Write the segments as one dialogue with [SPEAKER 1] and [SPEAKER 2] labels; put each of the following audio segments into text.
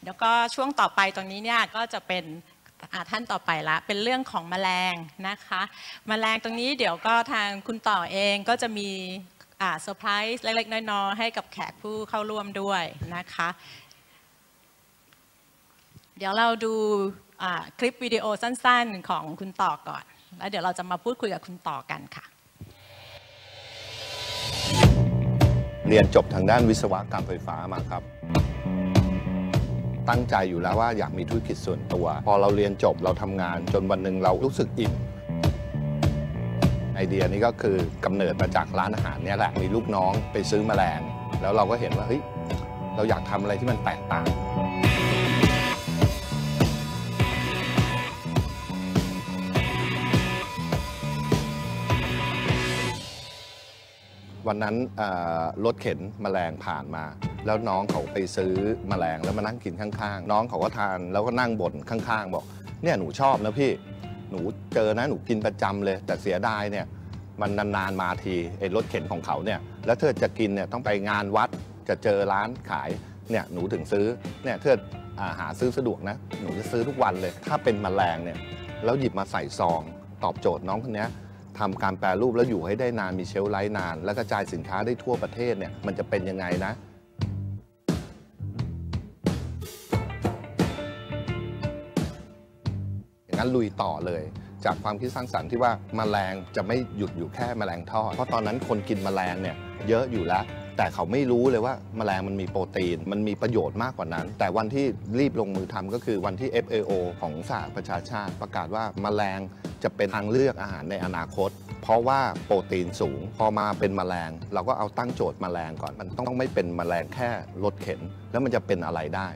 [SPEAKER 1] แล้วก็ช่วงต่อไปตรงนี้เนี่ยก็จะเป็นท่านต่อไปละเป็นเรื่องของแมลงนะคะแมลงตรงนี้เดี๋ยวก็ทางคุณต่อเองก็จะมีเซอร์ไพรส์เล็กๆน้อยๆให้กับแขกผู้เข้าร่วมด้วยนะคะเดี๋ยวเราดูคลิปวิดีโอสั้นๆของคุณต่อก่อนแล้วเดี๋ยวเราจะมาพูดคุยกับคุณต่อกันค่ะ
[SPEAKER 2] เรียนจบทางด้านวิศวกรรมไฟฟ้ามาครับตั้งใจอยู่แล้วว่าอยากมีธุรกิจส่วนตัวพอเราเรียนจบเราทำงานจนวันหนึ่งเรารู้สึกอิ่มไอเดียนี้ก็คือกำเนิดมาจากร้านอาหารเนี่ยแหละมีลูกน้องไปซื้อแมลงแล้วเราก็เห็นว่าเฮ้ยเราอยากทำอะไรที่มันแตกต่างวันนั้นรถเข็นแมลงผ่านมาแล้วน้องเขาไปซื้อแมลงแล้วมานั่งกินข้างๆน้องเขาก็ทานแล้วก็นั่งบ่นข้างๆบอกเนี่ยหนูชอบนะพี่หนูเจอนะหนูกินประจำเลยแต่เสียดายเนี่ยมันนานๆมาทีไอ้รถเข็นของเขาเนี่ยแล้วเธอจะกินเนี่ยต้องไปงานวัดจะเจอร้านขายเนี่ยหนูถึงซื้อเนี่ยเธอหาซื้อสะดวกนะหนูจะซื้อทุกวันเลยถ้าเป็นแมลงเนี่ยแล้วหยิบมาใส่ซองตอบโจทย์น้องคนนี้ทำการแปรรูปแล้วอยู่ให้ได้นานมีเชลฟ์ไลฟ์นานแล้วกระจายสินค้าได้ทั่วประเทศเนี่ยมันจะเป็นยังไงนะอย่างนั้นลุยต่อเลยจากความคิดสร้างสรรค์ที่ว่าแมลงจะไม่หยุดอยู่แค่แมลงทอดเพราะตอนนั้นคนกินแมลงเนี่ยเยอะอยู่แล้วแต่เขาไม่รู้เลยว่าแมลงมันมีโปรตีนมันมีประโยชน์มากกว่านั้นแต่วันที่รีบลงมือทำก็คือวันที่ FAO ของสหประชาชาติประกาศว่าแมลงจะเป็นทางเลือกอาหารในอนาคตเพราะว่าโปรตีนสูงพอมาเป็นแมลงเราก็เอาตั้งโจทย์แมลงก่อนมันต้องไม่เป็นแมลงแค่รถเข็นแล้วมันจะเป็นอะไรได้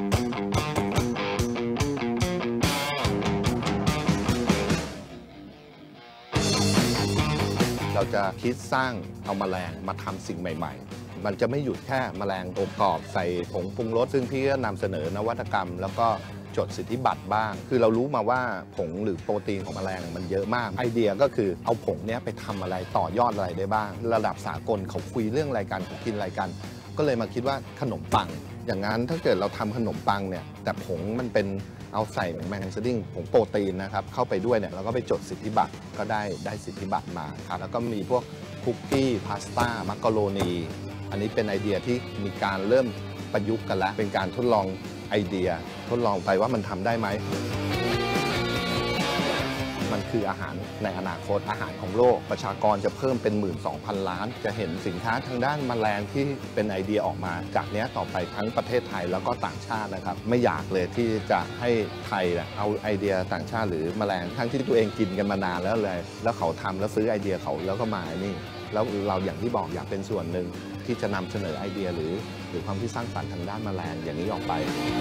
[SPEAKER 2] เราจะคิดสร้างเอาแมลงมาทำสิ่งใหม่ๆมันจะไม่หยุดแค่แมลงอบกรอบใส่ผงปรุงรสซึ่งพี่ก็นำเสนอนวัตกรรมแล้วก็จดสิทธิบัตรบ้างคือเรารู้มาว่าผงหรือโปรตีนของแมลงมันเยอะมากไอเดียก็คือเอาผงนี้ไปทำอะไรต่อยอดอะไรได้บ้างระดับสากลเขาคุยเรื่องอะไรกันเขากินอะไรกันก็เลยมาคิดว่าขนมปังอย่างนั้นถ้าเกิดเราทำขนมปังเนี่ยแต่ผงมันเป็นเอาใส่แมงสดิ้งผงโปรตีนนะครับเข้าไปด้วยเนี่ยเราก็ไปจดสิทธิบัตรก็ได้สิทธิบัตรมาครับแล้วก็มีพวกคุกกี้พาสต้ามักกะโรนีอันนี้เป็นไอเดียที่มีการเริ่มประยุกต์กันแล้วเป็นการทดลองไอเดียทดลองไปว่ามันทำได้ไหมมันคืออาหารในอนาคตอาหารของโลกประชากรจะเพิ่มเป็น 12,000 ล้านจะเห็นสินค้าทางด้านแมลงที่เป็นไอเดียออกมาจากนี้ต่อไปทั้งประเทศไทยแล้วก็ต่างชาตินะครับไม่อยากเลยที่จะให้ไทยเอาไอเดียต่างชาติหรือแมลงทั้งที่ตัวเองกินกันมานานแล้วเลยแล้วเขาทำแล้วซื้อไอเดียเขาแล้วก็มานี่แล้วเราอย่างที่บอกอยากเป็นส่วนหนึ่งที่จะนำเสนอไอเดียหรือความที่สร้างสรรค์ทางด้านแมลงอย่างนี้ออกไป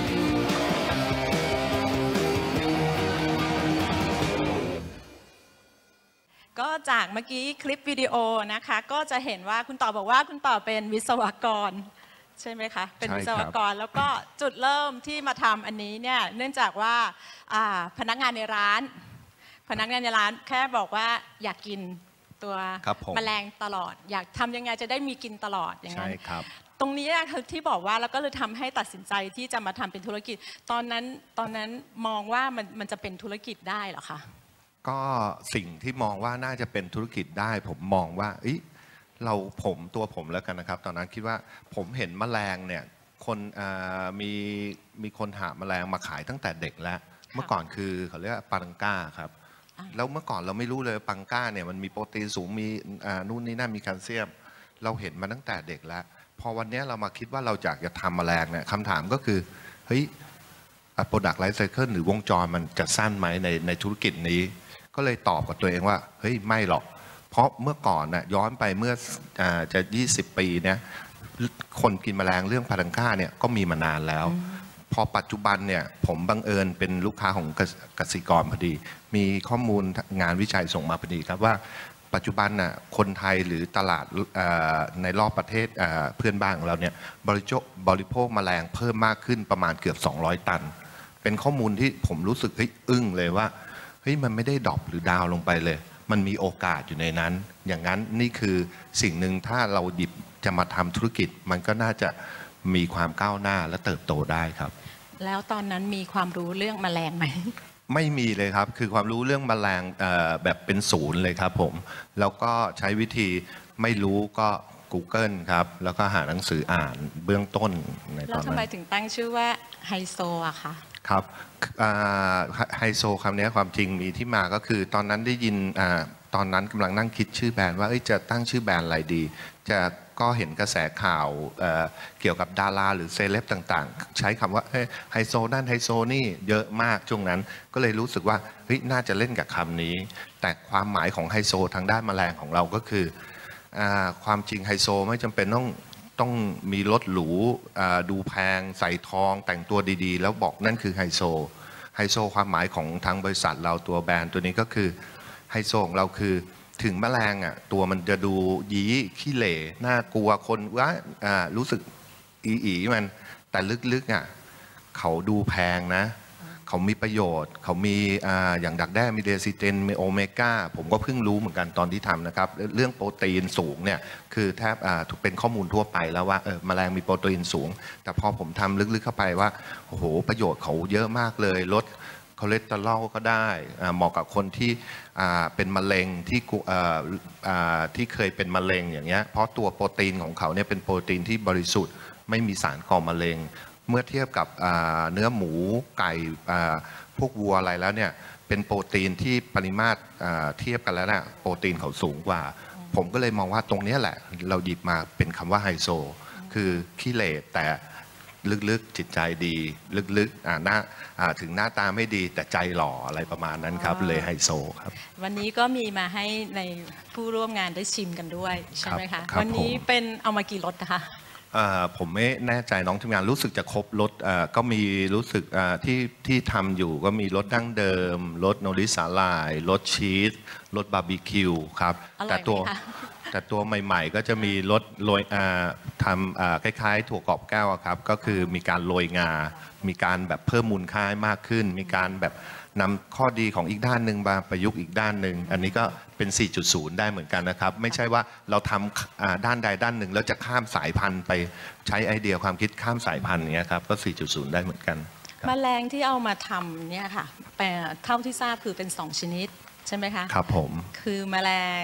[SPEAKER 1] ก็จากเมื่อกี้คลิปวิดีโอนะคะก็จะเห็นว่าคุณต่อบอกว่าคุณต่อเป็นวิศวกรใช่ไหมคะเป็นวิศวกรแล้วก็จุดเริ่มที่มาทำอันนี้เนี่ยเนื่องจากว่าพนักงานในร้านแค่บอกว่าอยากกินตัวแมลงตลอดอยากทำยังไงจะได้มีกินตลอดอย่างนั้นตรงนี้คือที่บอกว่าแล้วก็เลยทำให้ตัดสินใจที่จะมาทำเป็นธุรกิจตอนนั้นมองว่ามันจะเป็นธุรกิจได้เหรอคะ
[SPEAKER 3] ก็สิ่งที่มองว่าน่าจะเป็นธุรกิจได้ผมมองว่าตัวผมแล้วกันนะครับตอนนั้นคิดว่าผมเห็นแมลงเนี่ยคนมีคนหาแมลงมาขายตั้งแต่เด็กแล้วเมื่อก่อนคือเขาเรียกว่าปังก้าครับแล้วเมื่อก่อนเราไม่รู้เลยปังก้าเนี่ยมันมีโปรตีนสูงมีนู่นนี่นั่นมีแคลเซียมเราเห็นมาตั้งแต่เด็กแล้วพอวันนี้เรามาคิดว่าเราอยากจะทำแมลงเนี่ยคำถามก็คือเฮ้ย Product Life Cycle หรือวงจรมันจะสั้นไหมในธุรกิจนี้ก็เลยตอบกับตัวเองว่าเฮ้ยไม่หรอกเพราะเมื่อก่อนน่ะย้อนไปเมื่อจะ20 ปีเนี่ยคนกินแมลงเรื่องพารังก้าเนี่ยก็มีมานานแล้วพอปัจจุบันเนี่ยผมบังเอิญเป็นลูกค้าของกสิกรพอดีมีข้อมูลงานวิจัยส่งมาพอดีครับว่าปัจจุบันน่ะคนไทยหรือตลาดในรอบประเทศเพื่อนบ้านของเราเนี่ยบริโภคแมลงเพิ่มมากขึ้นประมาณเกือบ200 ตันเป็นข้อมูลที่ผมรู้สึกอึ้งเลยว่าเฮ้ยมันไม่ได้ดรอปหรือดาวลงไปเลยมันมีโอกาสอยู่ในนั้นอย่างนั้นนี่คือสิ่งหนึ่งถ้าเราหยิบจะมาทำธุรกิจมันก็น่าจะมีความก้าวหน้าและเติบโตได้ครับ
[SPEAKER 1] แล้วตอนนั้นมีความรู้เรื่องแมลงไหม
[SPEAKER 3] ไม่มีเลยครับคือความรู้เรื่องแมลงแบบเป็นศูนย์เลยครับผมแล้วก็ใช้วิธีไม่รู้ก็ Google ครับแล้วก็หาหนังสืออ่านเบื้องต้นในต
[SPEAKER 1] แล้
[SPEAKER 3] อ
[SPEAKER 1] วน ทำ
[SPEAKER 3] นั้
[SPEAKER 1] ไม
[SPEAKER 3] น
[SPEAKER 1] ถึงตั้งชื่อว่าไฮโซอะคะ
[SPEAKER 3] ครับไฮโซคำนี้ความจริงมีที่มาก็คือตอนนั้นได้ยินตอนนั้นกำลังนั่งคิดชื่อแบรนด์ว่าจะตั้งชื่อแบรนด์อะไรดีก็เห็นกระแสข่าวเกี่ยวกับดาราหรือเซเลบต่างๆใช้คำว่าไฮโซนั่นไฮโซนี่เยอะมากช่วงนั้นก็เลยรู้สึกว่าน่าจะเล่นกับคำนี้แต่ความหมายของไฮโซทางด้านแมลงของเราก็คือความจริงไฮโซไม่จำเป็นต้องมีรถหรูดูแพงใส่ทองแต่งตัวดีๆแล้วบอกนั่นคือไฮโซไฮโซความหมายของทางบริษัทเราตัวแบรนด์ตัวนี้ก็คือไฮโซของเราคือถึงแมลงตัวมันจะดูยี้ขี้เหร่น่ากลัวคนว่ารู้สึกอีมันแต่ลึกๆเขาดูแพงนะเขามีประโยชน์เขามีอย่างดักแด้มีเดซิเจนมีโอเมก้าผมก็เพิ่งรู้เหมือนกันตอนที่ทำนะครับเรื่องโปรตีนสูงเนี่ยคือแทบเป็นข้อมูลทั่วไปแล้วว่าแมลงมีโปรตีนสูงแต่พอผมทำลึกๆเข้าไปว่าโอ้โหประโยชน์เขาเยอะมากเลยลดคอเลสเตอรอลก็ได้เหมาะกับคนที่เป็นมะเร็งที่เคยเป็นมะเร็งอย่างเงี้ยเพราะตัวโปรตีนของเขาเนี่ยเป็นโปรตีนที่บริสุทธิ์ไม่มีสารก่อมะเร็งเมื่อเทียบกับเนื้อหมูไก่พวกวัวอะไรแล้วเนี่ยเป็นโปรตีนที่ปริมาตรเทียบกันแล้วเนี่ยโปรตีนเขาสูงกว่าผมก็เลยมองว่าตรงนี้แหละเราหยิบมาเป็นคำว่าไฮโซคือขี้เหร่แต่ลึกๆจิตใจดีลึกๆถึงหน้าตาไม่ดีแต่ใจหล่ออะไรประมาณนั้นครับเลยไฮโซครับ
[SPEAKER 1] วันนี้ก็มีมาให้ในผู้ร่วมงานได้ชิมกันด้วยใช่ไหมคะวันนี้เป็นเอามากี่รสนะคะ
[SPEAKER 3] ผมไม่แน่ใจน้องทีมงานรู้สึกจะครบรสก็มีรู้สึกที่ทำอยู่ก็มีรสดั้งเดิมรสโนริสาลายรสชีสรสบาร์บีคิวครับแต่ตัวใหม่ๆก็จะมีรสโรยทำคล้ายๆถั่วกรอบแก้วครับก็คือมีการโรยงามีการแบบเพิ่มมูลค่ามากขึ้นมีการแบบนำข้อดีของอีกด้านหนึ่งมาประยุกต์อีกด้านหนึ่งอันนี้ก็เป็น 4.0 ได้เหมือนกันนะครับไม่ใช่ว่าเราทำด้านใดด้านหนึ่งแล้วจะข้ามสายพันธุ์ไปใช้ไอเดียความคิดข้ามสายพันธุ์นี้ครับก็ 4.0 ได้เหมือนกัน
[SPEAKER 1] แมลงที่เอามาทำเนี่ยค่ะเท่าที่ทราบคือเป็น 2 ชนิดใช่ไหมคะ
[SPEAKER 3] ครับผม
[SPEAKER 1] คือแมลง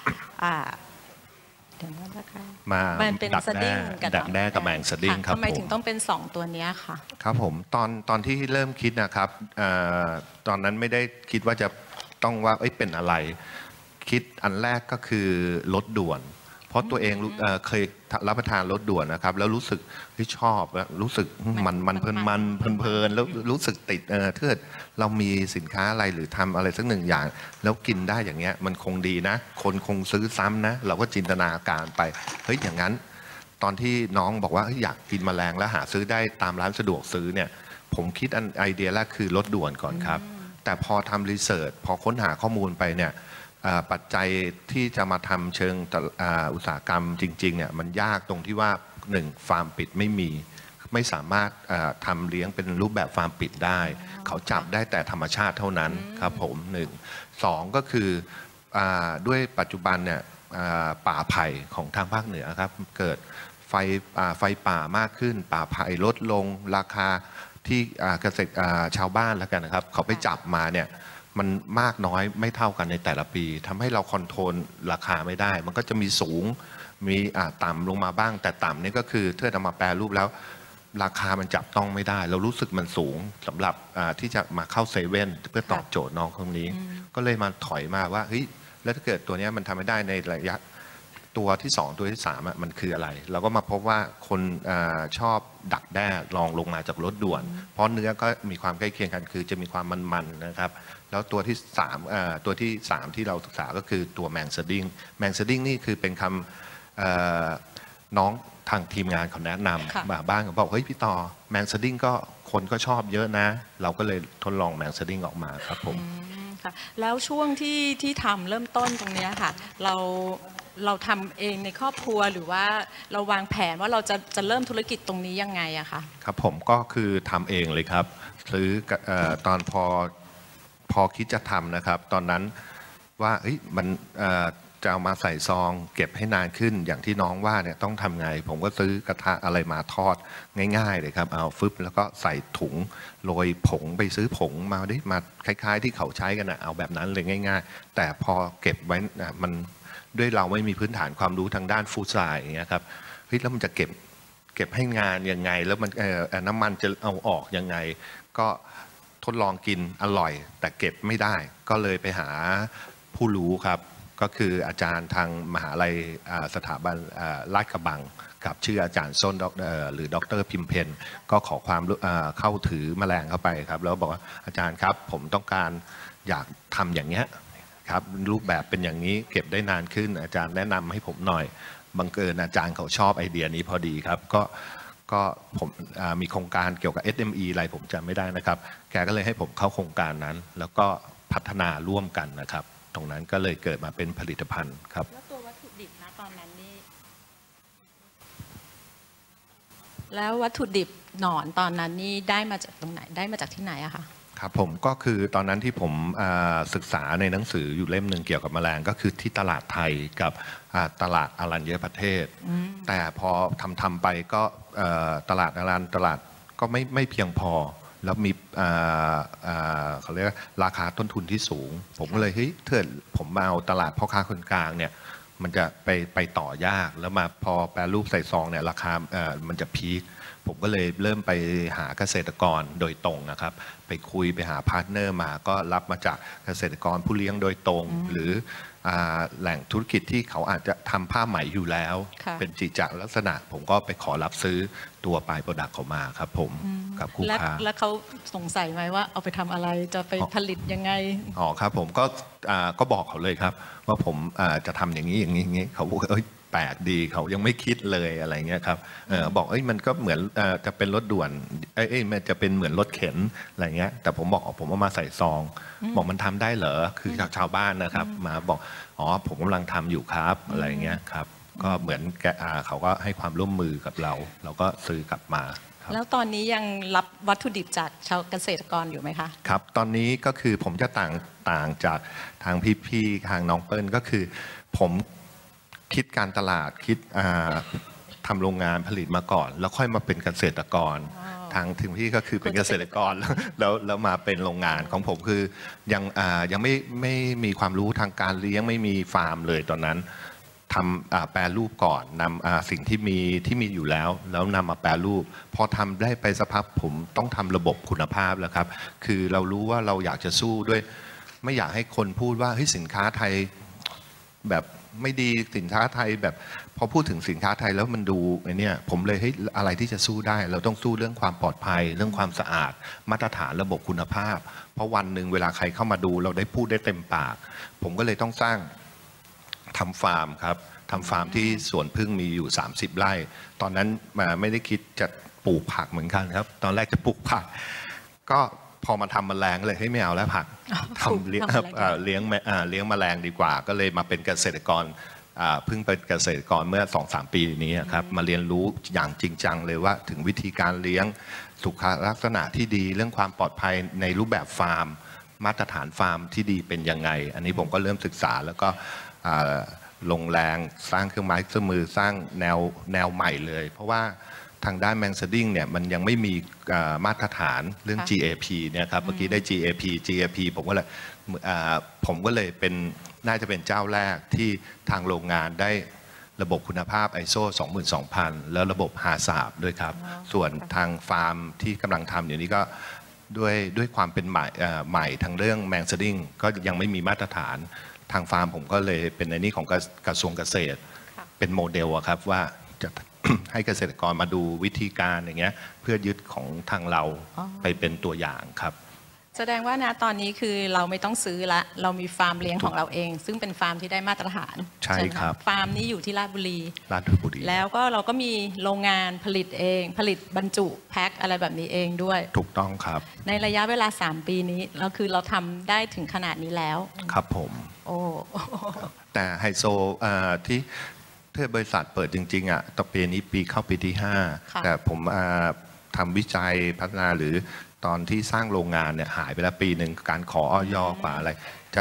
[SPEAKER 1] เดี๋ยวนะคะ
[SPEAKER 3] มันเป็น
[SPEAKER 1] สดิ้ง
[SPEAKER 3] ดักแด้กับแมงสดิ้งครับ
[SPEAKER 1] ทำไมถึงต้องเป็น2ตัวนี้ค่ะ
[SPEAKER 3] ครับผมตอนที่เริ่มคิดนะครับตอนนั้นไม่ได้คิดว่าจะต้องว่าเป็นอะไรคิดอันแรกก็คือรถด่วนเพราะตัวเองเคยรับประทานรถด่วนนะครับแล้วรู้สึกที่ชอบรู้สึกมันเพลินแล้วรู้สึกติดถ้าเกิดเรามีสินค้าอะไรหรือทำอะไรสักหนึ่งอย่างแล้วกินได้อย่างเงี้ยมันคงดีนะคนคงซื้อซ้ำนะเราก็จินตนาการไปอย่างนั้นตอนที่น้องบอกว่าอยากกินแมลงแล้วหาซื้อได้ตามร้านสะดวกซื้อเนี่ยผมคิดไอเดียแรกคือรถด่วนก่อนครับแต่พอทำรีเสิร์ชพอค้นหาข้อมูลไปเนี่ยปัจจัยที่จะมาทำเชิงอุตสาหกรรมจริงๆเนี่ยมันยากตรงที่ว่า1ฟาร์มปิดไม่สามารถทำเลี้ยงเป็นรูปแบบฟาร์มปิดได้เขาจับได้แต่ธรรมชาติเท่านั้นครับผม2ก็คือด้วยปัจจุบันเนี่ยป่าไผ่ของทางภาคเหนือครับเกิดไฟป่ามากขึ้นป่าไผ่ลดลงราคาที่เกษตรชาวบ้านแล้วกันนะครับเขาไปจับมาเนี่ยมันมากน้อยไม่เท่ากันในแต่ละปีทำให้เราคอนโทรลราคาไม่ได้มันก็จะมีสูงมีต่ำลงมาบ้างแต่ต่ำนี่ก็คือถ้าเอามาแปรรูปแล้วราคามันจับต้องไม่ได้เรารู้สึกมันสูงสำหรับที่จะมาเข้าเซเว่นเพื่อตอบโจทย์น้องคนนี้ก็เลยมาถอยมาว่าเฮ้ยแล้วถ้าเกิดตัวนี้มันทำไม่ได้ในระยะตัวที่2ตัวที่3มันคืออะไรเราก็มาพบว่าคนชอบดักแด้ลองลงมาจากรถด่วนเพราะเนื้อก็มีความใกล้เคียงกันคือจะมีความมันๆนะครับแล้วตัวที่3ที่เราศึกษาก็คือตัวแมงสดิ้งนี่คือเป็นคำน้องทางทีมงานเขาแนะนำมาบ้างเขาบอกเฮ้ยพี่ต่อแมงสดิ้งก็คนก็ชอบเยอะนะเราก็เลยทดลองแมงสดิ้งออกมาครับผม
[SPEAKER 1] แล้วช่วงที่ทำเริ่มต้นตรงนี้ค่ะเราทำเองในครอบครัวหรือว่าเราวางแผนว่าเราจะเริ่มธุรกิจตรงนี้ยังไงอะคะ
[SPEAKER 3] ครับผมก็คือทำเองเลยครับซื้อตอนพอคิดจะทำนะครับตอนนั้นว่ามันจะเอามาใส่ซองเก็บให้นานขึ้นอย่างที่น้องว่าเนี่ยต้องทำไงผมก็ซื้อกระทะอะไรมาทอดง่ายๆเลยครับเอาฟึบแล้วก็ใส่ถุงโรยผงไปซื้อผงมาดิมาคล้ายๆที่เขาใช้กันนะเอาแบบนั้นเลยง่ายๆแต่พอเก็บไว้มันด้วยเราไม่มีพื้นฐานความรู้ทางด้านฟู้ดไซน์อย่างเงี้ยครับเฮ้ยแล้วมันจะเก็บให้งานยังไงแล้วมันน้ำมันจะเอาออกยังไงก็ทดลองกินอร่อยแต่เก็บไม่ได้ก็เลยไปหาผู้รู้ครับก็คืออาจารย์ทางมหาลัยสถาบันลาดกระบังกับชื่ออาจารย์ส้นหรือดร.พิมเพนก็ขอความเข้าถือแมลงเข้าไปครับแล้วบอกว่าอาจารย์ครับผมต้องการอยากทำอย่างเงี้ยครับรูปแบบเป็นอย่างนี้เก็บได้นานขึ้นอาจารย์แนะนำให้ผมหน่อยบังเอิญอาจารย์เขาชอบไอเดียนี้พอดีครับก็ผมมีโครงการเกี่ยวกับ SME อะไรผมจำไม่ได้นะครับแกก็เลยให้ผมเข้าโครงการนั้นแล้วก็พัฒนาร่วมกันนะครับตรงนั้นก็เลยเกิดมาเป็นผลิตภัณฑ์ครับ
[SPEAKER 1] แล้วตัววัตถุดิบนะตอนนั้นนี่แล้ววัตถุดิบหนอนตอนนั้นนี่ได้มาจากตรงไหนได้มาจากที่ไหนอะคะ
[SPEAKER 3] ครับผมก็คือตอนนั้นที่ผมศึกษาในหนังสืออยู่เล่มหนึ่งเกี่ยวกับแมลงก็คือที่ตลาดไทยกับตลาดอรัญญประเทศแต่พอทำไปก็ตลาดตลาดก็ไม่เพียงพอแล้วมีเขาเรียกราคาต้นทุนที่สูงผมก็เลยเฮ้ยเถิดผมมาเอาตลาดพ่อค้าคนกลางเนี่ยมันจะไปต่อยากแล้วมาพอแปรรูปใส่ซองเนี่ยราคามันจะพีคผมก็เลยเริ่มไปหาเกษตรกรโดยตรงนะครับไปคุยไปหาพาร์ทเนอร์มาก็รับมาจากเกษตรกรผู้เลี้ยงโดยตรงหรือแหล่งธุรกิจที่เขาอาจจะทำผ้าไหมอยู่แล้วเป็นจิจลักษณะผมก็ไปขอรับซื้อตัวปลายโปรดักต์เขามาครับผมกับคู่ค้า
[SPEAKER 1] แล้วเขาสงสัยไหมว่าเอาไปทำอะไรจะไปผลิตยังไง
[SPEAKER 3] อ๋อครับผมก็บอกเขาเลยครับว่าผมจะทำอย่างนี้อย่างนี้เขาบอกแปลกดีเขายังไม่คิดเลยอะไรเงี้ยครับบอกมันก็เหมือนจะเป็นรถด่วนมันจะเป็นเหมือนรถเข็นอะไรเงี้ยแต่ผมบอกผมเอามาใส่ซองบอกมันทำได้เหรอคือชาวบ้านนะครับมาบอกอ๋อผมกำลังทำอยู่ครับอะไรเงี้ยครับก็เหมือนเขาก็ให้ความร่วมมือกับเราก็ซื้อกลับมา
[SPEAKER 1] แล้วตอนนี้ยังรับวัตถุดิบจากชาวเกษตรกรอยู่ไหมคะ
[SPEAKER 3] ครับตอนนี้ก็คือผมจะต่างจากทางพี่ๆทางน้องเปิ้ลก็คือผมคิดการตลาดคิดทำโรงงานผลิตมาก่อนแล้วค่อยมาเป็นเกษตรกรทางถึงพี่ก็คือเป็นเกษตรกรแล้วมาเป็นโรงงานของผมคือยังไม่มีความรู้ทางการเลี้ยงไม่มีฟาร์มเลยตอนนั้นทำแปรรูปก่อนนำสิ่งที่มีอยู่แล้วนำมาแปรรูปพอทำได้ไปสักพักผมต้องทำระบบคุณภาพแล้วครับคือเรารู้ว่าเราอยากจะสู้ด้วยไม่อยากให้คนพูดว่าเฮ้ยสินค้าไทยแบบไม่ดีสินค้าไทยแบบพอพูดถึงสินค้าไทยแล้วมันดูเนี่ยผมเลยให้อะไรที่จะสู้ได้เราต้องสู้เรื่องความปลอดภัยเรื่องความสะอาดมาตรฐานระบบคุณภาพเพราะวันหนึ่งเวลาใครเข้ามาดูเราได้พูดได้เต็มปากผมก็เลยต้องสร้างทำฟาร์มครับทำฟาร์มที่สวนพึ่งมีอยู่30ไร่ตอนนั้นไม่ได้คิดจะปลูกผักเหมือนกันครับตอนแรกจะปลูกผักก็พอมาทำแมลงเลยให้ไม่เอาแล้วผักทำเลี้ยงแมลงดีกว่าก็เลยมาเป็นเกษตรกรเพิ่งเป็นเกษตรกรเมื่อ 2-3 ปีนี้ครับมาเรียนรู้อย่างจริงจังเลยว่าถึงวิธีการเลี้ยงสุขลักษณะที่ดีเรื่องความปลอดภัยในรูปแบบฟาร์มมาตรฐานฟาร์มที่ดีเป็นยังไงอันนี้ผมก็เริ่มศึกษาแล้วก็ลงแรงสร้างเครื่องไม้เครื่องมือสร้างแนวใหม่เลยเพราะว่าทางด้านแมงสดิ้งเนี่ยมันยังไม่มีมาตรฐานเรื่อง GAP เนี่ยครับเมื่อกี้ได้ GAP ผมก็เลยเป็นน่าจะเป็นเจ้าแรกที่ทางโรงงานได้ระบบคุณภาพ ISO 22000 แล้วระบบ HACCP ด้วยครับส่วนทางฟาร์มที่กำลังทำอยู่นี้ก็ด้วยความเป็นใหม่ทางเรื่องแมงสดิ้งก็ยังไม่มีมาตรฐานทางฟาร์มผมก็เลยเป็นในนี้ของกระทรวงเกษตรเป็นโมเดลครับว่าจะให้เกษตรกรมาดูวิธีการอย่างเงี้ยเพื่อยึดของทางเราไปเป็นตัวอย่างครับ
[SPEAKER 1] แสดงว่านะตอนนี้คือเราไม่ต้องซื้อละเรามีฟาร์มเลี้ยงของเราเองซึ่งเป็นฟาร์มที่ได้มาตรฐาน
[SPEAKER 3] ใช่ครับ
[SPEAKER 1] ฟาร์มนี้อยู่ที่ราชบุรีแล้วก็เราก็มีโรงงานผลิตเองผลิตบรรจุแพ็คอะไรแบบนี้เองด้วย
[SPEAKER 3] ถูกต้องครับ
[SPEAKER 1] ในระยะเวลา3 ปีนี้เราทำได้ถึงขนาดนี้แล้ว
[SPEAKER 3] ครับผม
[SPEAKER 1] โอ้
[SPEAKER 3] แต่ไฮโซที่บริษัทเปิดจริงๆต่อปีนี้เข้าปีที่5แต่ผมทำวิจัยพัฒนาหรือตอนที่สร้างโรงงานเนี่ยหายไปแล้วปีหนึ่งการขออยกว่าอะไรจะ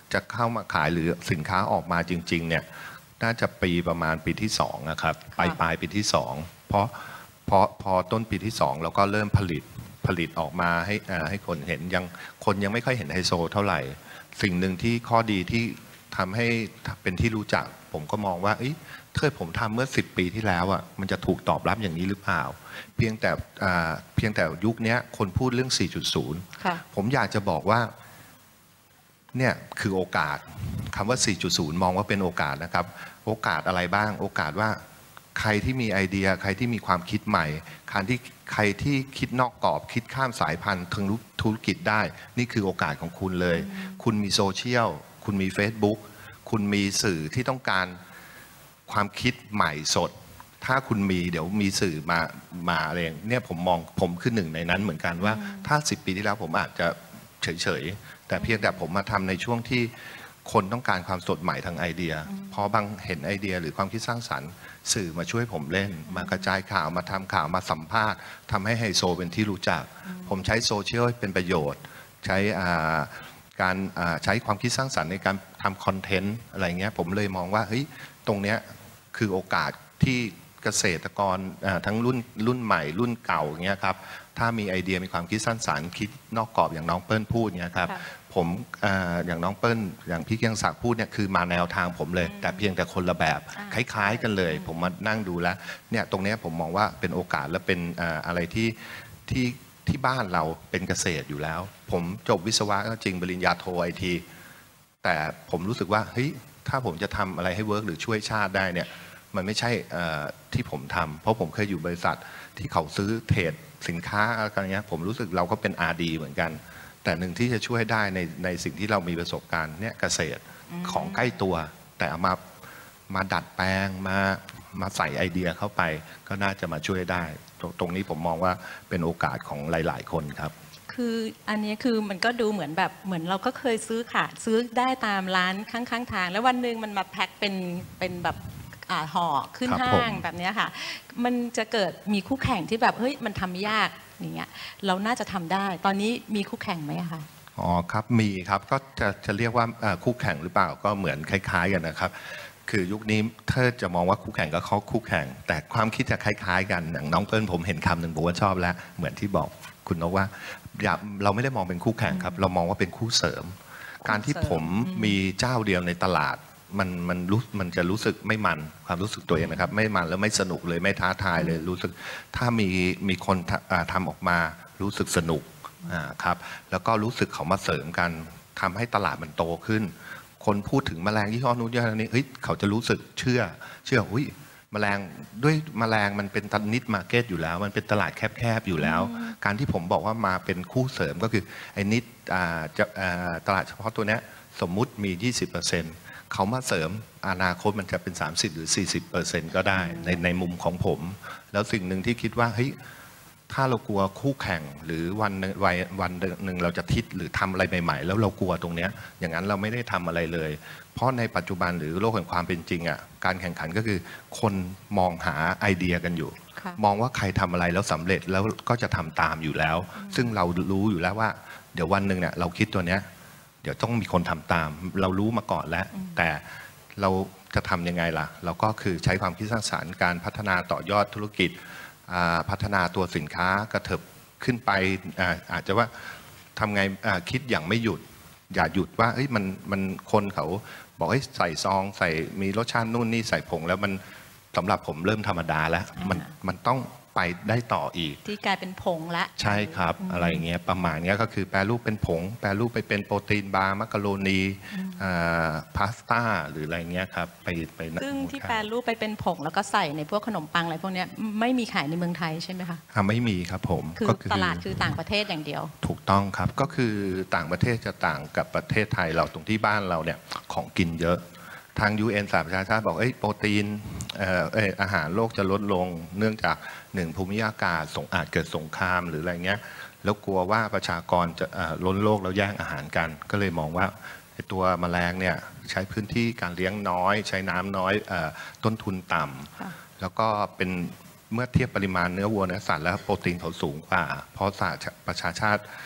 [SPEAKER 3] จะเข้ามาขายหรือสินค้าออกมาจริงๆเนี่ยน่าจะประมาณปีที่2นะครับปลายปีที่2พอต้นปีที่2เราก็เริ่มผลิตออกมาให้คนเห็นคนยังไม่ค่อยเห็นไฮโซเท่าไหร่สิ่งหนึ่งที่ข้อดีที่ทำให้เป็นที่รู้จักผมก็มองว่าถ้าผมทำเมื่อ10 ปีที่แล้วอ่ะมันจะถูกตอบรับอย่างนี้หรือเปล่าเพียงแต่ยุคนี้คนพูดเรื่อง 4.0 ผมอยากจะบอกว่าเนี่ยคือโอกาสคำว่า 4.0 มองว่าเป็นโอกาสนะครับโอกาสอะไรบ้างโอกาสว่าใครที่มีไอเดียใครที่มีความคิดใหม่ใครที่คิดนอกกรอบคิดข้ามสายพันธุ์ถึงธุรกิจได้นี่คือโอกาสของคุณเลยคุณมีโซเชียลคุณมี Facebook คุณมีสื่อที่ต้องการความคิดใหม่สดถ้าคุณมีเดี๋ยวมีสื่อมาอะไรเนี่ยผมคือหนึ่งในนั้นเหมือนกันว่าถ้า10 ปีที่แล้วผมอาจจะเฉยๆแต่เพียงแต่ผมมาทำในช่วงที่คนต้องการความสดใหม่ทางไอเดียพอบางเห็นไอเดียหรือความคิดสร้างสรรค์สื่อมาช่วยผมเล่นมากระจายข่าวมาทำข่าวมาสัมภาษณ์ทำให้ไฮโซเป็นที่รู้จักผมใช้โซเชียลเป็นประโยชน์ใช้การใช้ความคิดสร้างสรรค์ในการทำคอนเทนต์อะไรเงี้ยผมเลยมองว่าเฮ้ยตรงเนี้ยคือโอกาสที่เกษตรกรทั้งรุ่นใหม่รุ่นเก่าเงี้ยครับถ้ามีไอเดียมีความคิดสร้างสรรค์คิดนอกกรอบอย่างน้องเปิ้ลพูดเงี้ยครับผมอย่างน้องเปิ้ลอย่างพี่เกียงศักดิ์พูดเนี่ยคือมาแนวทางผมเลยแต่เพียงแต่คนละแบบคล้ายๆกันเลยผมมานั่งดูแล้วเนี่ยตรงนี้ผมมองว่าเป็นโอกาสและเป็นอะไรที่บ้านเราเป็นเกษตรอยู่แล้วผมจบวิศวะก็จริงปริญญาโทไอทีแต่ผมรู้สึกว่าเฮ้ยถ้าผมจะทำอะไรให้เวิร์กหรือช่วยชาติได้เนี่ยมันไม่ใช่ที่ผมทำเพราะผมเคยอยู่บริษัทที่เขาซื้อเทรดสินค้าอะไรเงี้ยผมรู้สึกเราก็เป็น R&D เหมือนกันแต่หนึ่งที่จะช่วยได้ในสิ่งที่เรามีประสบการณ์เนี่ยเกษตรของใกล้ตัวแต่เอามาดัดแปลงมาใส่ไอเดียเข้าไปก็น่าจะมาช่วยได้ตรงนี้ผมมองว่าเป็นโอกาสของหลายๆคนครับ
[SPEAKER 1] คืออันนี้คือมันก็ดูเหมือนเราก็เคยซื้อได้ตามร้านข้างๆทางแล้ววันหนึ่งมันมาแพ็คเป็นแบบห่อขึ้นห้างแบบนี้ค่ะมันจะเกิดมีคู่แข่งที่แบบเฮ้ยมันทำยากอย่างเงี้ยเราน่าจะทำได้ตอนนี้มีคู่แข่งไหมคะ
[SPEAKER 3] อ๋อครับมีครับก็จะเรียกว่าคู่แข่งหรือเปล่าก็เหมือนคล้ายๆกันนะครับคือยุคนี้ถ้าจะมองว่าคู่แข่งก็เขาคู่แข่งแต่ความคิดจะคล้ายๆกันอย่างน้องเปิ้ลผมเห็นคำหนึ่งผมว่าชอบแล้วเหมือนที่บอกคุณนกว่าเราไม่ได้มองเป็นคู่แข่งครับเรามองว่าเป็นคู่เสริมการที่ผมมีเจ้าเดียวในตลาดมันจะรู้สึกไม่มันความรู้สึกตัวเองนะครับไม่มันแล้วไม่สนุกเลยไม่ท้าทายเลยรู้สึกถ้ามีคนทำออกมารู้สึกสนุกครับแล้วก็รู้สึกเขามาเสริมกันทำให้ตลาดมันโตขึ้นคนพูดถึงแมลงยี่ห้อนู้นยี่ห้อนี้เขาจะรู้สึกเชื่อแมลงมันเป็นนิชมาร์เก็ตอยู่แล้วมันเป็นตลาดแคบๆอยู่แล้วการที่ผมบอกว่ามาเป็นคู่เสริมก็คือไอ้นิชตลาดเฉพาะตัวนี้สมมุติมี 20%เขามาเสริมอนาคตมันจะเป็น30หรือ 40% ก็ได้ในมุมของผมแล้วสิ่งหนึ่งที่คิดว่าเฮ้ยถ้าเรากลัวคู่แข่งหรือวันหนึ่งเราจะทิศหรือทำอะไรใหม่ๆแล้วเรากลัวตรงเนี้ยอย่างนั้นเราไม่ได้ทำอะไรเลยเพราะในปัจจุบันหรือโลกแห่งความเป็นจริงอ่ะการแข่งขันก็คือคนมองหาไอเดียกันอยู่มองว่าใครทำอะไรแล้วสำเร็จแล้วก็จะทำตามอยู่แล้วซึ่งเรารู้อยู่แล้วว่าเดี๋ยววันหนึ่งเนี่ยเราคิดตัวเนี้ยเดี๋ยวต้องมีคนทำตามเรารู้มาก่อนแล้วแต่เราจะทำยังไงล่ะเราก็คือใช้ความคิดสร้างสรรค์การพัฒนาต่อยอดธุรกิจพัฒนาตัวสินค้ากระเถิบขึ้นไปอาจจะว่าทำไงคิดอย่างไม่หยุดอย่าหยุดว่ามันคนเขาบอกให้ใส่ซองใส่มีรสชาตินู่นนี่ใส่ผงแล้วมันสำหรับผมเริ่มธรรมดาแล้วมันต้องไปได้ต่ออีก
[SPEAKER 1] ที่กลายเป็นผงละ
[SPEAKER 3] ใช่ครับอะไรเงี้ยประมาณนี้ก็คือแปรรูปเป็นผงแปรรูปไปเป็นโปรตีนบาร์มักกะโรนีพาสต้าหรืออะไรเงี้ยครับไป
[SPEAKER 1] ซึ่งที่แปรรูปไปเป็นผงแล้วก็ใส่ในพวกขนมปังอะไรพวกนี้ไม่มีขายในเมืองไทยใช่ไหมคะ
[SPEAKER 3] ไม่มีครับผม
[SPEAKER 1] คือตลาดคือต่างประเทศอย่างเดียว
[SPEAKER 3] ถูกต้องครับก็คือต่างประเทศจะต่างกับประเทศไทยเราตรงที่บ้านเราเนี่ยของกินเยอะทาง UN สหประชาชาติบอกโปรตีนอาหารโลกจะลดลงเนื่องจากภูมิอากาศอาจเกิดสงครามหรืออะไรเงี้ยแล้วกลัวว่าประชากรจะล้นโลกแล้วแย่งอาหารกันก็เลยมองว่าตัวแมลงเนี่ยใช้พื้นที่การเลี้ยงน้อยใช้น้ำน้อยต้นทุนต่ำแล้วก็เป็นเมื่อเทียบปริมาณเนื้อวัวเนื้อสัตว์แล้วโปรตีนเขาสูงกว่าเพราะประชาชาติ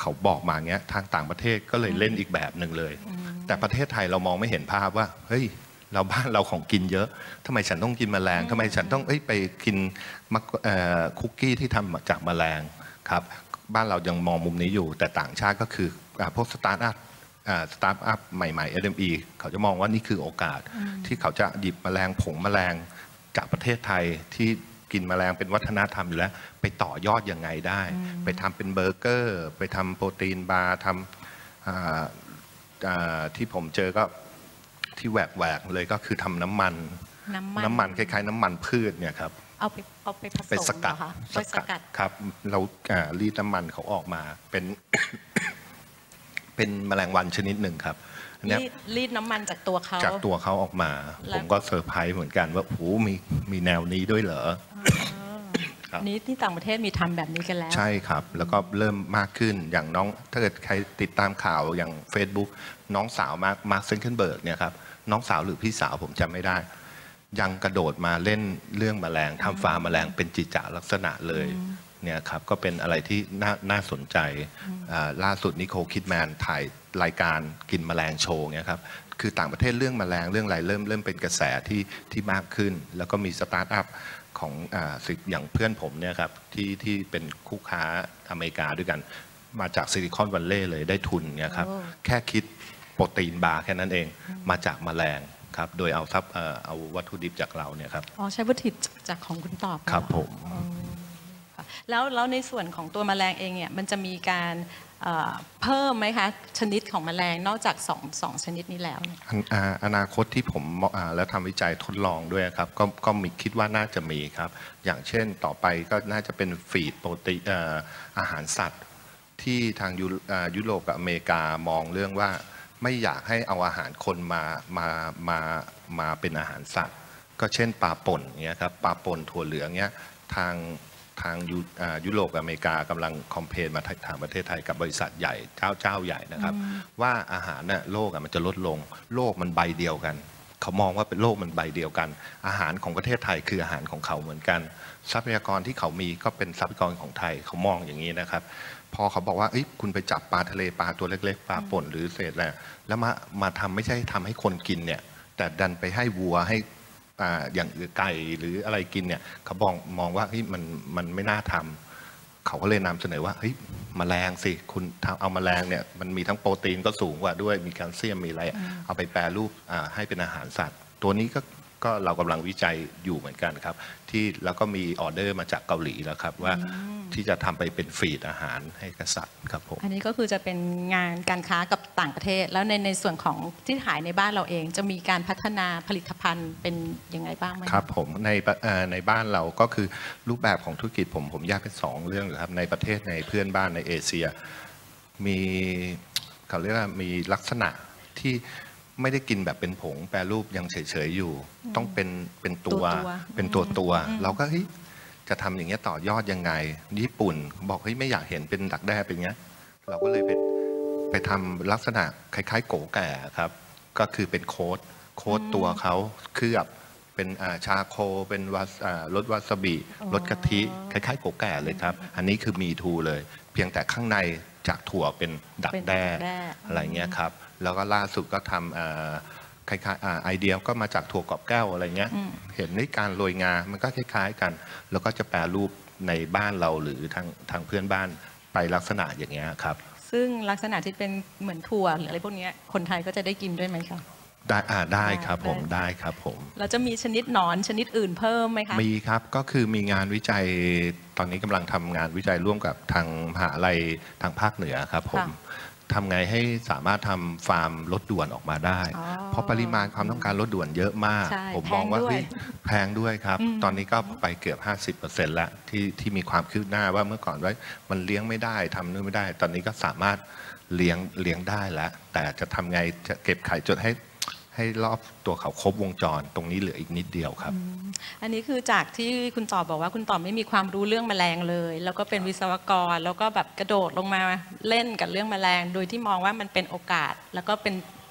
[SPEAKER 3] เขาบอกมาเงี้ยทางต่างประเทศก็เลยเล่นอีกแบบหนึ่งเลย แต่ประเทศไทยเรามองไม่เห็นภาพว่าเฮ้ยเราบ้านเราของกินเยอะทำไมฉันต้องกินแมลงทำไมฉันต้องไปกินคุกกี้ที่ทำจากแมลงครับบ้านเรายังมองมุมนี้อยู่แต่ต่างชาติก็คือพวกสตาร์ทอัพใหม่ๆ SME เขาจะมองว่านี่คือโอกาสที่เขาจะหยิบแมลงผงแมลงจากประเทศไทยที่กินแมลงเป็นวัฒนธรรมอยู่แล้วไปต่อยอดยังไงได้ไปทำเป็นเบอร์เกอร์ไปทำโปรตีนบาร์ทำที่ผมเจอก็ที่แหวกเลยก็คือทำน้ำมันคล้ายๆน้ำมันพืชเนี่ยครับ
[SPEAKER 1] เอาไปผสมไปสกัด
[SPEAKER 3] ครับเรารีดน้ำมันเขาออกมาเป็น เป็นแมลงวันชนิดหนึ่งครับ
[SPEAKER 1] รีดน้ำมันจากตัว
[SPEAKER 3] เขาออกมาผมก็เซอร์ไพรส์เหมือนกันว่าโอ้โหมีแนวนี้ด้วยเหรอ
[SPEAKER 1] นี้ที่ต่างประเทศมีทำแบบนี้กันแล้ว
[SPEAKER 3] ใช่ครับแล้วก็เริ่มมากขึ้นอย่างน้องถ้าเกิดใครติดตามข่าวอย่าง Facebook น้องสาวมาร์ค ซักเคอร์เบิร์กเนี่ยครับน้องสาวหรือพี่สาวผมจำไม่ได้ยังกระโดดมาเล่นเรื่องแมลงทำฟาร์มแมลงเป็นจิจาลักษณะเลยเนี่ยครับก็เป็นอะไรที่น่าสนใจล่าสุดนิโคล คิดแมนถ่ายรายการกินแมลงโชว์เนี่ยครับคือต่างประเทศเรื่องแมลงเรื่องอะไรเริ่มเป็นกระแสที่มากขึ้นแล้วก็มีสตาร์ทอัพของอย่างเพื่อนผมเนี่ยครับที่เป็นคู่ค้าอเมริกาด้วยกันมาจากซิลิคอนวัลเลย์เลยได้ทุนเนี่ยครับแค่คิดโปรตีนบาร์แค่นั้นเองมาจากแมลงครับโดยเอาวัตถุดิบจากเราเนี่ยครับ
[SPEAKER 1] ใช้วัตถุดิบจากของคุณตอบ
[SPEAKER 3] ครับผม
[SPEAKER 1] แล้วในส่วนของตัวแมลงเองเนี่ยมันจะมีการเพิ่มไหมคะชนิดของแมลงนอกจาก2ชนิดนี้แล้ว
[SPEAKER 3] อนาคตที่ผมแล้วทำวิจัยทดลองด้วยครับก็มีคิดว่าน่าจะมีครับอย่างเช่นต่อไปก็น่าจะเป็นฟีดโปรตีนอาหารสัตว์ที่ทางยุโรปกับอเมริกามองเรื่องว่าไม่อยากให้เอาอาหารคนมาเป็นอาหารสัตว์ก็เช่นปลาป่นเงี้ยครับปลาป่นถั่วเหลืองเงี้ยทางยุโรปกับอเมริกากำลังคอมเพลนมาทางประเทศไทยกับบริษัทใหญ่เจ้าใหญ่นะครับว่าอาหารโลกมันจะลดลงโลกมันใบเดียวกันเขามองว่าเป็นโลกมันใบเดียวกันอาหารของประเทศไทยคืออาหารของเขาเหมือนกันทรัพยากรที่เขามีก็เป็นทรัพยากรของไทยเขามองอย่างนี้นะครับพอเขาบอกว่าคุณไปจับปลาทะเลปลาตัวเล็กๆปลาป่นหรือเศษอะไรแล้วมาทำไม่ใช่ทำให้คนกินเนี่ยแต่ดันไปให้วัวให้อย่างไก่หรืออะไรกินเนี่ยเขามองว่ามันไม่น่าทำเขาก็เลยนำเสนอว่าแมลงสิคุณเอาแมลงเนี่ยมันมีทั้งโปรตีนก็สูงกว่าด้วยมีแคลเซียมมีอะไรเอาไปแปรรูปให้เป็นอาหารสัตว์ตัวนี้ก็เรากำลังวิจัยอยู่เหมือนกันครับที่แล้วก็มีออเดอร์มาจากเกาหลีแล้วครับว่าที่จะทำไปเป็นฟีดอาหารให้กษัตริย์ครับผม
[SPEAKER 1] อันนี้ก็คือจะเป็นงานการค้ากับต่างประเทศแล้วในส่วนของที่ขายในบ้านเราเองจะมีการพัฒนาผลิตภัณฑ์เป็นยังไงบ้างไหม
[SPEAKER 3] ครับผมในบ้านเราก็คือรูปแบบของธุรกิจผมแยกเป็น2เรื่องครับในประเทศในเพื่อนบ้านในเอเชียมีเขาเรียกว่ามีลักษณะที่ไม่ได้กินแบบเป็นผงแปรรูปยังเฉยๆอยู่ต้องเป็นตัวเราก็จะทำอย่างเงี้ยต่อยอดยังไงญี่ปุ่นบอกไม่อยากเห็นเป็นดักแด้เป็นเงี้ยเราก็เลยไปทำลักษณะคล้ายๆโกแก่ครับก็คือเป็นโค้ดตัวเขาเคลือบเป็นชาโคเป็นรสวาซาบิรสกะทิคล้ายๆโกแก่เลยครับอันนี้คือมีทูเลยเพียงแต่ข้างในจากถั่วเป็นดักแด้อะไรเงี้ยครับแล้วก็ล่าสุดก็ทำคล้ายๆไอเดียก็มาจากถั่วกรอบแก้วอะไรเงี้ยเห็นในการโรยงามันก็คล้ายๆกันแล้วก็จะแปรรูปในบ้านเราหรือทางเพื่อนบ้านไปลักษณะอย่างเงี้ยครับ
[SPEAKER 1] ซึ่งลักษณะที่เป็นเหมือนถั่วหรืออะไรพวกนี้คนไทยก็จะได้กินด้วยไหมคะ
[SPEAKER 3] ได้ครับผมได้ครับผม
[SPEAKER 1] เราจะมีชนิดหนอนชนิดอื่นเพิ่มไหมคะ
[SPEAKER 3] มีครับก็คือมีงานวิจัยตอนนี้กำลังทำงานวิจัยร่วมกับทางมหาลัยทางภาคเหนือครับผมทำไงให้สามารถทำฟาร์มรถด่วนออกมาได้เพราะปริมาณความต้องการรถด่วนเยอะมากผมมองว่าแพงด้วยครับตอนนี้ก็ไปเกือบ 50% แล้วที่มีความคืบหน้าว่าเมื่อก่อนว่ามันเลี้ยงไม่ได้ทำนู่นไม่ได้ตอนนี้ก็สามารถเลี้ยงได้แล้วแต่จะทำไงจะเก็บไข่จนให้รอบตัวเขาครบวงจรตรงนี้เหลืออีกนิดเดียวครับ
[SPEAKER 1] อันนี้คือจากที่คุณต่อบอกว่าคุณต่อไม่มีความรู้เรื่องแมลงเลยแล้วก็เป็นวิศวกรแล้วก็แบบกระโดดลงมาเล่นกับเรื่องแมลงโดยที่มองว่ามันเป็นโอกาสแล้วก็เป็น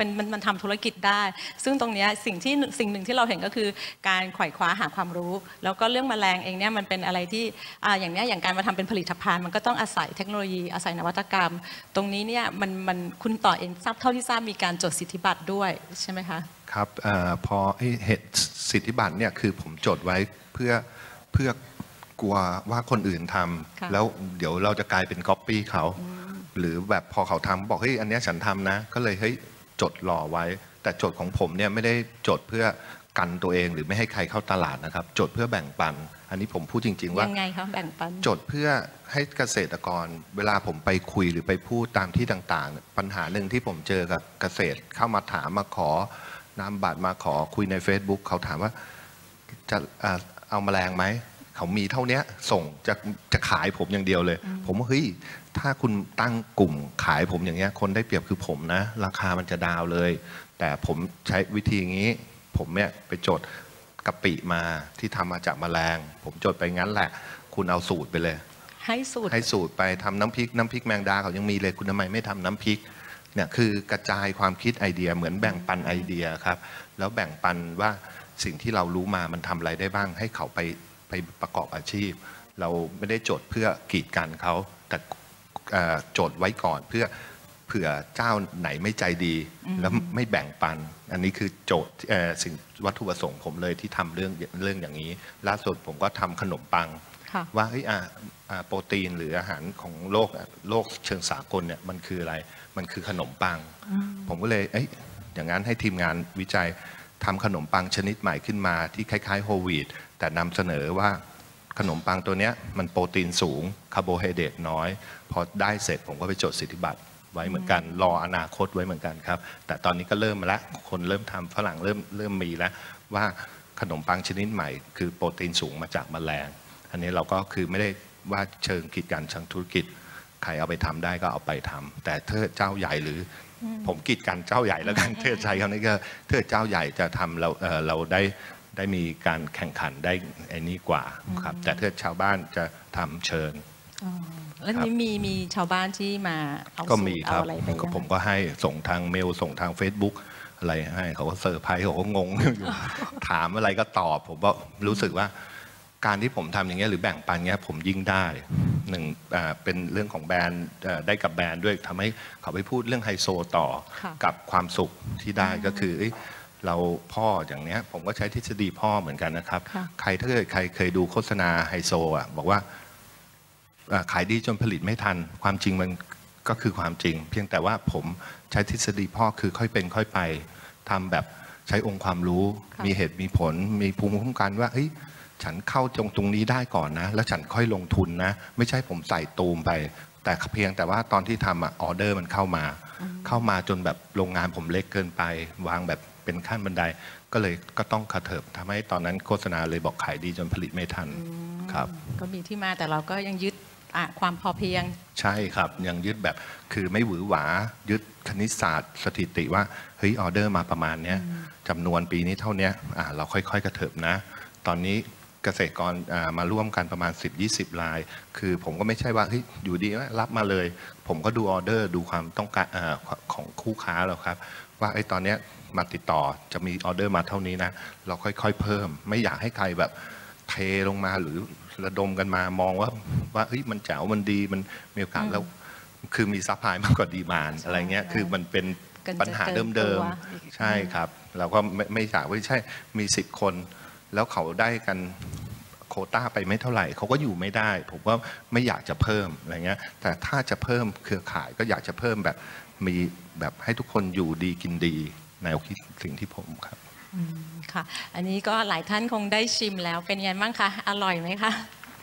[SPEAKER 1] มันทำธุรกิจได้ซึ่งตรงนี้สิ่งหนึ่งที่เราเห็นก็คือการไขว่คว้าหาความรู้แล้วก็เรื่องแมลงเองเนี่ยมันเป็นอะไรที่อย่างการมาทำเป็นผลิตภัณฑ์มันก็ต้องอาศัยเทคโนโลยีอาศัยนวัตกรรมตรงนี้เนี่ยมันคุณต่อเองเท่าที่ทราบมีการจดสิทธิบัตรด้วยใช่ไหมคะ
[SPEAKER 3] ครับพอเหตุสิทธิบัตรเนี่ยคือผมจดไว้เพื่อกลัวว่าคนอื่นทำแล้วเดี๋ยวเราจะกลายเป็นก๊อปปี้เขาหรือแบบพอเขาทำบอกเฮ้ยอันนี้ฉันทำนะก็เลยเฮ้ยจดรอไว้แต่จดของผมเนี่ยไม่ได้จดเพื่อกันตัวเองหรือไม่ให้ใครเข้าตลาดนะครับจดเพื่อแบ่งปันอันนี้ผมพูดจริงๆว่า
[SPEAKER 1] ยังไงคะแบ่งปัน
[SPEAKER 3] จดเพื่อให้เกษตรกรเวลาผมไปคุยหรือไปพูดตามที่ต่างๆปัญหาหนึ่งที่ผมเจอกับเกษตรเข้ามาถามมาขอนามบัตรมาขอคุยใน Facebook เขาถามว่าจะเอาแมลงไหมเขามีเท่านี้ส่งจะขายผมอย่างเดียวเลยผมว่าเฮ้ยถ้าคุณตั้งกลุ่มขายผมอย่างเงี้ยคนได้เปรียบคือผมนะราคามันจะดาวเลยแต่ผมใช้วิธีงี้ผมเนี่ยไปจดกะปิมาที่ทำมาจากแมลงผมจดไปงั้นแหละคุณเอาสูตรไปเลย
[SPEAKER 1] ให้
[SPEAKER 3] สูตรไปทำน้ำพริกแมงดาเขายังมีเลยคุณทำไมไม่ทำน้ำพริกเนี่ยคือกระจายความคิดไอเดียเหมือนแบ่งปันไอเดียครับแล้วแบ่งปันว่าสิ่งที่เรารู้มามันทำอะไรได้บ้างให้เขาไปประกอบอาชีพเราไม่ได้จดเพื่อกีดกันเขาแต่จดไว้ก่อนเพื่อเผื่อเจ้าไหนไม่ใจดีแล้วไม่แบ่งปันอันนี้คือโจทย์สิ่งวัตถุประสงค์ผมเลยที่ทำเรื่องอย่างนี้ล่าสุดผมก็ทำขนมปังว่าเฮ้ยโปรตีนหรืออาหารของโลกเชิงสากลเนี่ยมันคืออะไรมันคือขนมปังผมก็เลยอย่างนั้นให้ทีมงานวิจัยทำขนมปังชนิดใหม่ขึ้นมาที่คล้ายๆโฮลวีตแต่นำเสนอว่าขนมปังตัวนี้มันโปรตีนสูงคาร์โบไฮเดรตน้อยพอได้เสร็จผมก็ไปจดสิทธิบัตรไว้เหมือนกันรออนาคตไว้เหมือนกันครับแต่ตอนนี้ก็เริ่มมาแล้วคนเริ่มทำฝรั่งเริ่มมีแล้วว่าขนมปังชนิดใหม่คือโปรตีนสูงมาจากแมลงอันนี้เราก็คือไม่ได้ว่าเชิงกีดกันเชิงธุรกิจใครเอาไปทำได้ก็เอาไปทำแต่ถ้าเจ้าใหญ่หรือผมกีดกันเจ้าใหญ่แล้วกันเทศชัยเขานี่ก็ถ้าเจ้าใหญ่จะทำเราได้มีการแข่งขันได้ไอ้นี่กว่าครับแต่ถ้าชาวบ้านจะทำเชิญ
[SPEAKER 1] แล้วนี้มีชาวบ้านที่มาเอา
[SPEAKER 3] ก็มีครับผมก็ให้ส่งทางเมลส่งทาง Facebook อะไรให้เขาก็เซอร์ไพรส์เขาก็งงอยู่ถามอะไรก็ตอบผมก็รู้สึกว่าการที่ผมทำอย่างเงี้ยหรือแบ่งปันเงี้ยผมยิ่งได้หนึ่งเป็นเรื่องของแบรนด์ได้กับแบรนด์ด้วยทำให้เขาไปพูดเรื่องไฮโซต่อกับความสุขที่ได้ก็คือเราพ่ออย่างเนี้ยผมก็ใช้ทฤษฎีพ่อเหมือนกันนะครับถ้าใครเคยดูโฆษณาไฮโซบอกว่าขายดีจนผลิตไม่ทันความจริงมันก็คือความจริงเพียงแต่ว่าผมใช้ทฤษฎีพ่อคือค่อยเป็นค่อยไปทำแบบใช้องค์ความรู้มีเหตุมีผลมีภูมิคุ้มกันว่าฉันเข้าตรงนี้ได้ก่อนนะแล้วฉันค่อยลงทุนนะไม่ใช่ผมใส่ตูมไปแต่เพียงแต่ว่าตอนที่ทำออเดอร์มันเข้ามาจนแบบโรงงานผมเล็กเกินไปวางแบบเป็นขั้นบันไดก็ต้องกระเถิบทำให้ตอนนั้นโฆษณาเลยบอกขายดีจนผลิตไม่ทันครับ
[SPEAKER 1] ก็มีที่มาแต่เราก็ยังยึดความพอเพียง
[SPEAKER 3] ใช่ครับยังยึดแบบคือไม่หวือหวายึดคณิตศาสตร์สถิติว่าเฮ้ยออเดอร์มาประมาณนี้จำนวนปีนี้เท่านี้เราค่อยๆกระเถิบนะตอนนี้เกษตรกรมาร่วมกันประมาณ 10-20 รายคือผมก็ไม่ใช่ว่าอยู่ดีรับมาเลยผมก็ดูออเดอร์ดูความต้องการของคู่ค้าเราครับว่าตอนนี้มาติดต่อจะมีออเดอร์มาเท่านี้นะเราค่อยๆเพิ่มไม่อยากให้ใครแบบเทลงมาหรือระดมกันมามองว่ามันแจ๋วมันดีมันมีโอกาสแล้วคือมีซัพพลายมากกว่าดีมานด์อะไรเงี้ยคือมันเป็นปัญหาเดิมๆใช่ครับเราก็ไม่อยากว่าใช่มี10 คนแล้วเขาได้กันโควต้าไปไม่เท่าไหร่เขาก็อยู่ไม่ได้ผมว่าไม่อยากจะเพิ่มอะไรเงี้ยแต่ถ้าจะเพิ่มเครือข่ายก็อยากจะเพิ่มแบบมีแบบให้ทุกคนอยู่ดีกินดีในสิ่งที่ผมครับ
[SPEAKER 1] ค่ะอันนี้ก็หลายท่านคงได้ชิมแล้วเป็นยังไงบ้างคะอร่อยไหมคะ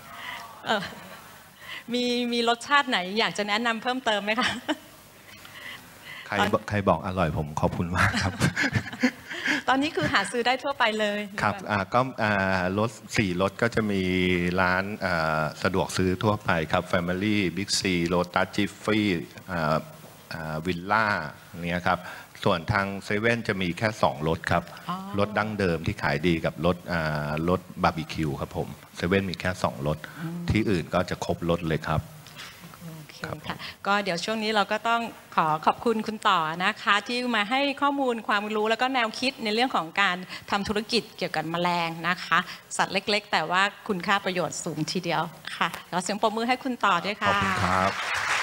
[SPEAKER 1] มีรสชาติไหนอยากจะแนะนำเพิ่มเติมไหมคะ
[SPEAKER 3] ใครบอกอร่อยผมขอบคุณมากครับ
[SPEAKER 1] ตอนนี้คือหาซื้อได้ทั่วไปเลย
[SPEAKER 3] ครับก็รถ4 รถก็จะมีร้านสะดวกซื้อทั่วไปครับ Family Big C Lotus Jiffyวิลล่าเนี่ยครับส่วนทางเซเว่นจะมีแค่2 รถครับรถดั้งเดิมที่ขายดีกับรถบาร์บีคิวครับผมเซเว่นมีแค่2 รถที่อื่นก็จะครบรถเลยครับ
[SPEAKER 1] โอเคค่ะก็เดี๋ยวช่วงนี้เราก็ต้องขอบคุณคุณต่อนะคะที่มาให้ข้อมูลความรู้แล้วก็แนวคิดในเรื่องของการทำธุรกิจเกี่ยวกับแมลงนะคะสัตว์เล็กๆแต่ว่าคุณค่าประโยชน์สูงทีเดียวค่ะแล้วเสียงปรบมือให้คุณต่อด้วยค่ะ
[SPEAKER 3] ขอบคุณครับ